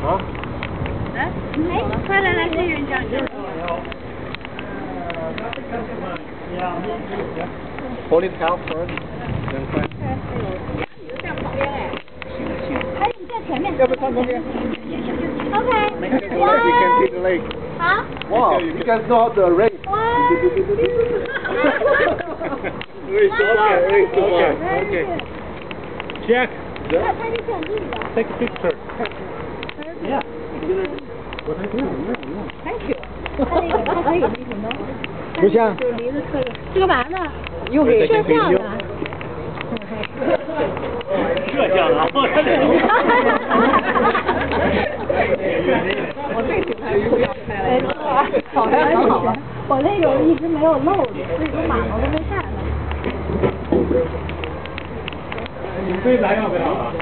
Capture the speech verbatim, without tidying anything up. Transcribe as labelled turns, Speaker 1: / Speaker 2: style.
Speaker 1: 啊？
Speaker 2: 来，哎，快来来，这人讲讲。
Speaker 1: Hold it out first, then try.
Speaker 2: 在旁边哎。
Speaker 3: 还有你在前面。
Speaker 1: 要不站旁边
Speaker 3: OK.
Speaker 1: We can see the lake.
Speaker 3: 好。
Speaker 1: Wow, you guys know how to race. Okay, okay, okay. Jack, take a picture. Yeah. What I do?
Speaker 3: Thank you. 他可以那什么？
Speaker 1: 不像。
Speaker 3: 这个丸子
Speaker 1: 又给
Speaker 3: 摄像的。
Speaker 1: 摄像啊！
Speaker 2: 我最喜欢不要拍了，
Speaker 3: 好的很好。我那个一直没有漏的，那个码我都没看。
Speaker 1: 你对咱要不要啊？